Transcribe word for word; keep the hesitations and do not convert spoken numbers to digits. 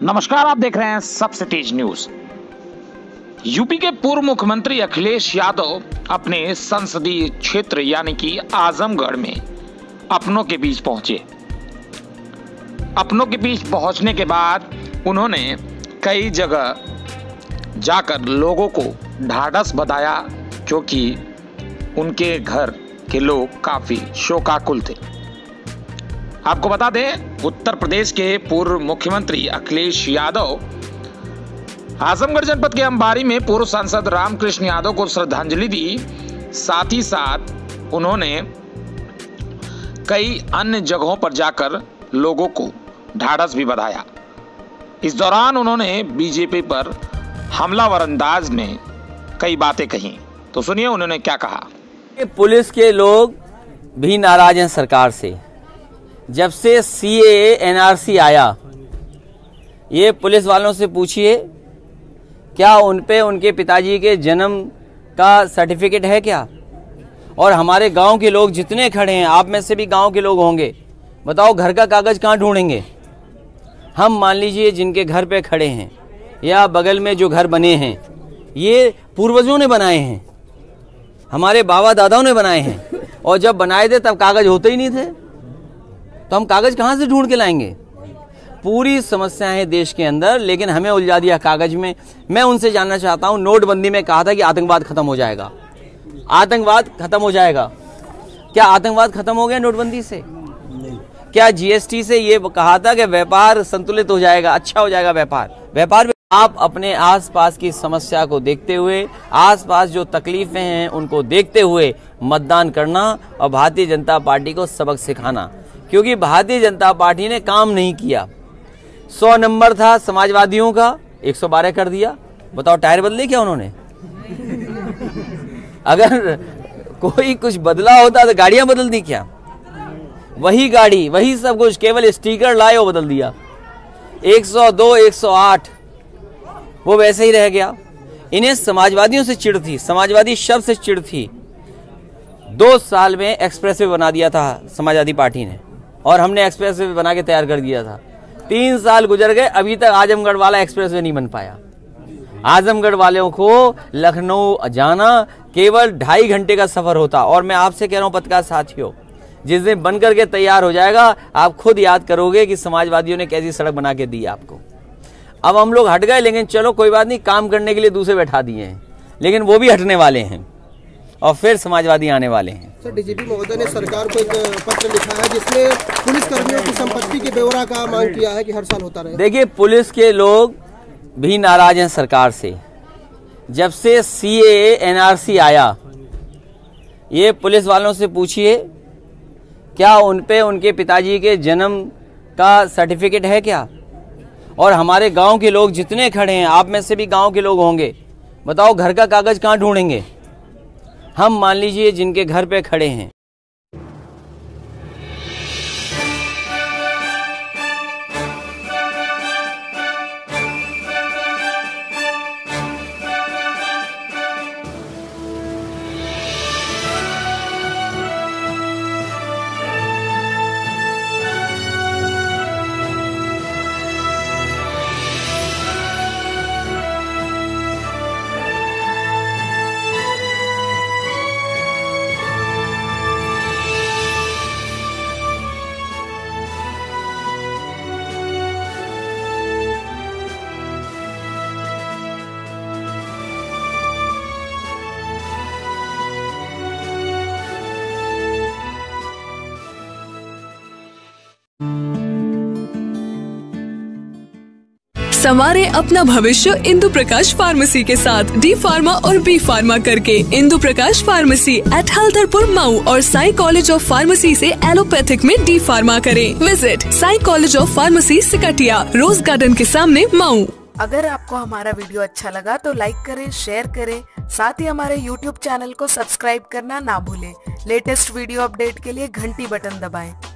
नमस्कार, आप देख रहे हैं सबसे तेज न्यूज। यूपी के पूर्व मुख्यमंत्री अखिलेश यादव अपने संसदीय क्षेत्र यानी कि आजमगढ़ में अपनों के बीच पहुंचे। अपनों के बीच पहुंचने के बाद उन्होंने कई जगह जाकर लोगों को ढाढ़स बंधाया, क्योंकि उनके घर के लोग काफी शोकाकुल थे। आपको बता दें, उत्तर प्रदेश के पूर्व मुख्यमंत्री अखिलेश यादव आजमगढ़ जनपद के अंबारी में पूर्व सांसद रामकृष्ण यादव को श्रद्धांजलि दी। साथ ही साथ उन्होंने कई अन्य जगहों पर जाकर लोगों को ढाढ़स भी बंधाया। इस दौरान उन्होंने बीजेपी पर हमलावर अंदाज में कई बातें कही। तो सुनिए उन्होंने क्या कहा। पुलिस के लोग भी नाराज हैं सरकार से। जब से सीएए एनआरसी आया, ये पुलिस वालों से पूछिए, क्या उन पे उनके पिताजी के जन्म का सर्टिफिकेट है क्या? और हमारे गांव के लोग जितने खड़े हैं, आप में से भी गांव के लोग होंगे, बताओ घर का कागज कहाँ ढूंढेंगे? हम मान लीजिए जिनके घर पे खड़े हैं या बगल में जो घर बने हैं, ये पूर्वजों ने बनाए हैं, हमारे बाबा दादाओं ने बनाए हैं, और जब बनाए थे तब कागज होते ही नहीं थे, तो हम कागज कहाँ से ढूंढ के लाएंगे? पूरी समस्या है देश के अंदर, लेकिन हमें उलझा दिया कागज में। मैं उनसे जानना चाहता हूं, नोटबंदी में कहा था कि आतंकवाद खत्म हो जाएगा, आतंकवाद खत्म हो जाएगा। क्या आतंकवाद खत्म हो गया नोटबंदी से? नहीं। क्या जीएसटी से ये कहा था कि व्यापार संतुलित हो जाएगा, अच्छा हो जाएगा व्यापार? व्यापार आप अपने आसपास की समस्या को देखते हुए, आसपास जो तकलीफें हैं उनको देखते हुए मतदान करना और भारतीय जनता पार्टी को सबक सिखाना, क्योंकि भारतीय जनता पार्टी ने काम नहीं किया। सौ नंबर था समाजवादियों का, एक सौ बारह कर दिया। बताओ टायर बदले क्या उन्होंने? अगर कोई कुछ बदला होता तो गाड़ियां बदल दी क्या? वही गाड़ी, वही सब कुछ, केवल स्टिकर लाए और बदल दिया। एक सौ दो, एक सौ आठ वो वैसे ही रह गया। इन्हें समाजवादियों से चिढ़ थी, समाजवादी शब्द से चिढ़ थी। दो साल में एक्सप्रेसवे बना दिया था समाजवादी पार्टी ने, और हमने एक्सप्रेसवे बना के तैयार कर दिया था। तीन साल गुजर गए, अभी तक आजमगढ़ वाला एक्सप्रेसवे नहीं बन पाया। आजमगढ़ वालों को लखनऊ जाना केवल ढाई घंटे का सफर होता। और मैं आपसे कह रहा हूं पत्रकार साथियों, जिस दिन बन करके तैयार हो जाएगा, आप खुद याद करोगे कि समाजवादियों ने कैसी सड़क बना के दी आपको। अब हम लोग हट गए, लेकिन चलो कोई बात नहीं, काम करने के लिए दूसरे बैठा दिए हैं, लेकिन वो भी हटने वाले हैं और फिर समाजवादी आने वाले हैं। सर, डीजीपी महोदय ने सरकार को एक पत्र लिखा है जिसमें पुलिस कर्मियों की संपत्ति के ब्यौरा का मांग किया है कि हर साल होता रहे। देखिए, पुलिस के लोग भी नाराज हैं सरकार से। जब से सीएए एनआरसी आया, ये पुलिस वालों से पूछिए, क्या उन पे उनके पिताजी के जन्म का सर्टिफिकेट है क्या? और हमारे गांव के लोग जितने खड़े हैं, आप में से भी गांव के लोग होंगे, बताओ घर का कागज कहाँ ढूंढेंगे? हम मान लीजिए जिनके घर पे खड़े हैं। संवारे अपना भविष्य इंदु प्रकाश फार्मेसी के साथ। डी फार्मा और बी फार्मा करके इंदु प्रकाश फार्मेसी एट हल्दरपुर मऊ और साई कॉलेज ऑफ फार्मेसी से एलोपैथिक में डी फार्मा करें। Visit Sai college of pharmacy Sikatiya, rose garden के सामने मऊ। अगर आपको हमारा वीडियो अच्छा लगा तो लाइक करें, शेयर करें, साथ ही हमारे यूट्यूब चैनल को सब्सक्राइब करना ना भूलें। लेटेस्ट वीडियो अपडेट के लिए घंटी बटन दबाएं।